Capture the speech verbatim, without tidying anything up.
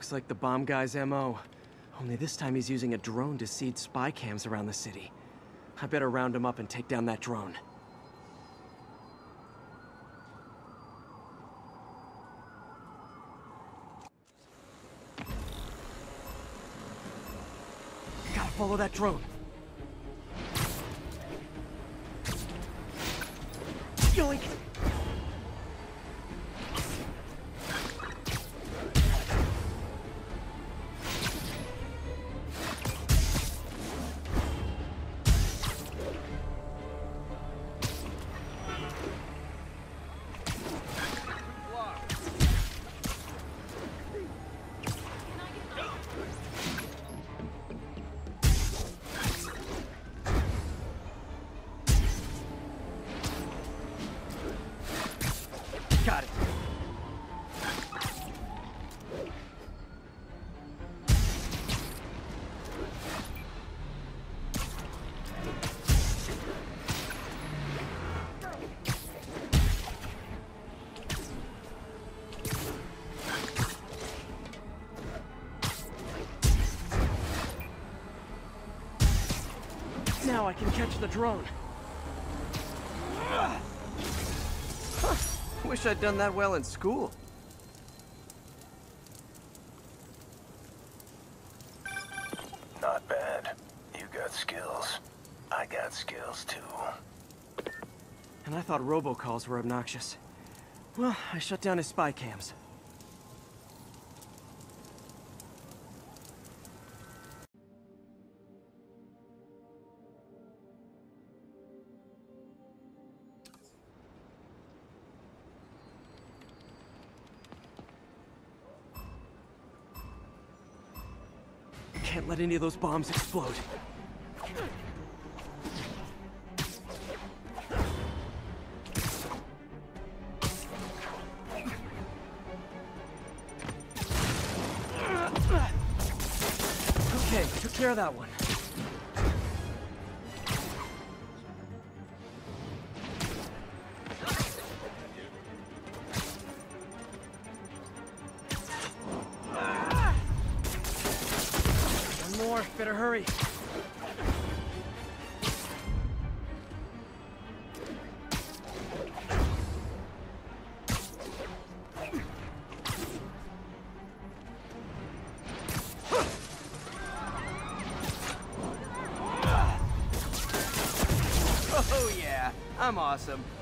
Looks like the bomb guy's M O. Only this time he's using a drone to seed spy cams around the city. I better round him up and take down that drone. Gotta follow that drone. Yoink! Got it. Now I can catch the drone. Huh. Wish I'd done that well in school. Not bad. You got skills. I got skills too. And I thought robocalls were obnoxious. Well, I shut down his spy cams. Can't let any of those bombs explode. Okay, took care of that one. More, better hurry. Oh yeah, I'm awesome.